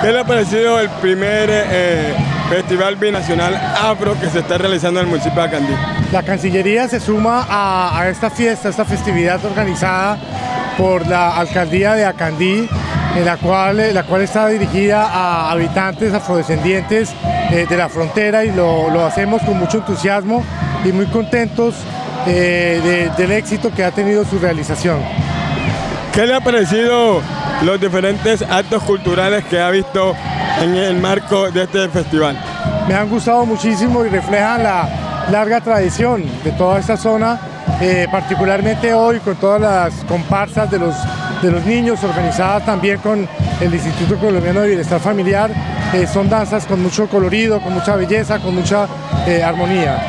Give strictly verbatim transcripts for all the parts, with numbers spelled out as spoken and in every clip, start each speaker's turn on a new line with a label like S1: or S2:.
S1: ¿Qué le ha parecido el primer eh, festival binacional afro que se está realizando en el municipio de Acandí?
S2: La Cancillería se suma a, a esta fiesta, a esta festividad organizada por la Alcaldía de Acandí, en la cual, la cual está dirigida a habitantes afrodescendientes eh, de la frontera, y lo, lo hacemos con mucho entusiasmo y muy contentos eh, de, del éxito que ha tenido su realización.
S1: ¿Qué le ha parecido los diferentes actos culturales que ha visto en el marco de este festival?
S2: Me han gustado muchísimo y reflejan la larga tradición de toda esta zona, eh, particularmente hoy con todas las comparsas de los, de los niños, organizadas también con el Instituto Colombiano de Bienestar Familiar. Eh, son danzas con mucho colorido, con mucha belleza, con mucha eh, armonía.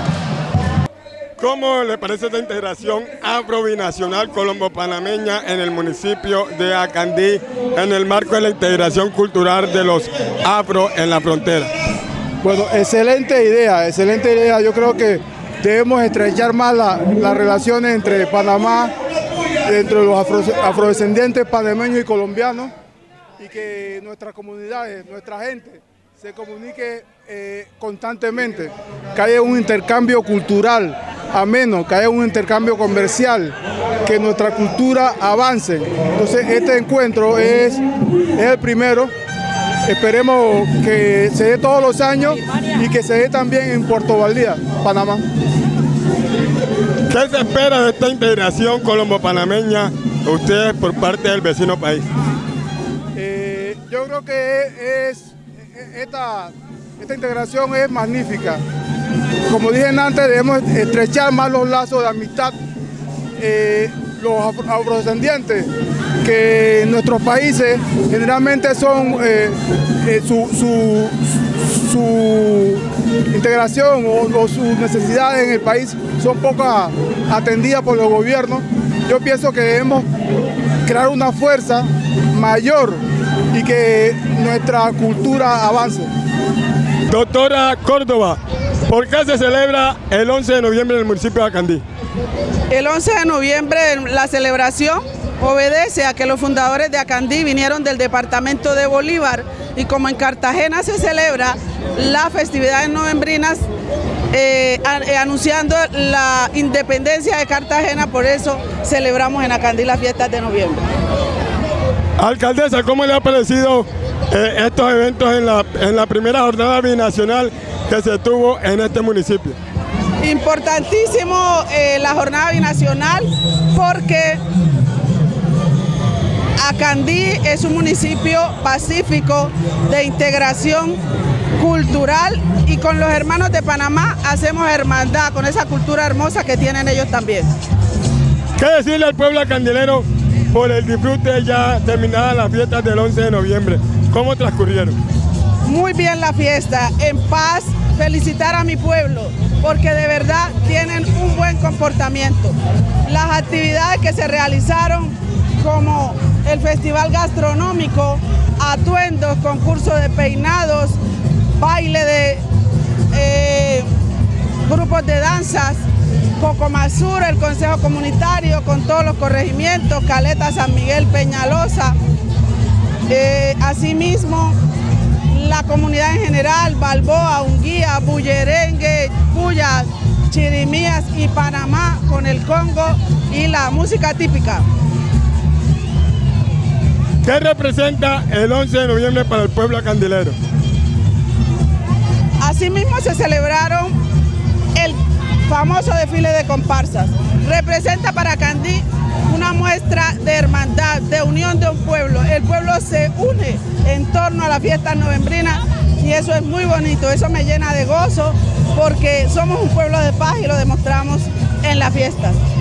S1: ¿Cómo le parece esta integración afro-binacional colombo-panameña en el municipio de Acandí en el marco de la integración cultural de los afro en la frontera?
S3: Bueno, excelente idea, excelente idea. Yo creo que debemos estrechar más las la relaciones entre Panamá, entre los afro, afrodescendientes panameños y colombianos, y que nuestras comunidades, nuestra gente, se comunique eh, constantemente, que haya un intercambio cultural ameno, que haya un intercambio comercial, que nuestra cultura avance. Entonces este encuentro es, es el primero, esperemos que se dé todos los años y que se dé también en Puerto Valdía, Panamá.
S1: ¿Qué se espera de esta integración colombo-panameña ustedes por parte del vecino país?
S3: Eh, yo creo que es, esta, esta integración es magnífica. Como dije antes, debemos estrechar más los lazos de amistad. Eh, los afrodescendientes, que en nuestros países generalmente son eh, eh, su, su, su integración o, o sus necesidades en el país son poco atendidas por los gobiernos. Yo pienso que debemos crear una fuerza mayor y que nuestra cultura avance.
S1: Doctora Córdoba, ¿por qué se celebra el once de noviembre en el municipio de Acandí?
S4: El once de noviembre la celebración obedece a que los fundadores de Acandí vinieron del departamento de Bolívar, y como en Cartagena se celebra las festividades novembrinas eh, anunciando la independencia de Cartagena, por eso celebramos en Acandí las fiestas de noviembre.
S1: Alcaldesa, ¿cómo le ha parecido eh, estos eventos en la, en la primera jornada binacional que se tuvo en este municipio?
S4: Importantísimo eh, la jornada binacional, porque Acandí es un municipio pacífico de integración cultural, y con los hermanos de Panamá hacemos hermandad con esa cultura hermosa que tienen ellos también.
S1: ¿Qué decirle al pueblo acandilero por el disfrute ya terminadas las fiestas del once de noviembre? ¿Cómo transcurrieron?
S4: Muy bien la fiesta, en paz. Felicitar a mi pueblo, porque de verdad tienen un buen comportamiento. Las actividades que se realizaron, como el festival gastronómico, atuendos, concurso de peinados, baile de eh, grupos de danzas, Cocomasur, el Consejo Comunitario con todos los corregimientos, Caleta, San Miguel, Peñalosa, eh, asimismo la comunidad en general, Balboa, Unguía, Bullerengue, Puyas, Chirimías y Panamá con el Congo y la música típica.
S1: ¿Qué representa el once de noviembre para el pueblo acandilero?
S4: Asimismo se celebraron el famoso desfile de comparsas. Representa para Acandí una muestra de hermandad, de unión de un pueblo. El pueblo se une en torno a las fiestas novembrinas y eso es muy bonito, eso me llena de gozo, porque somos un pueblo de paz y lo demostramos en las fiestas.